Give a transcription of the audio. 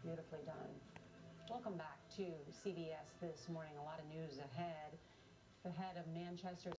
Beautifully done. Welcome back to CBS This Morning. A lot of news ahead. The head of Manchester